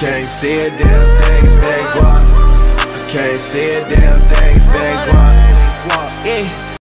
can't see a damn thing if they guap. I can't see a damn thing if they guap. Yeah.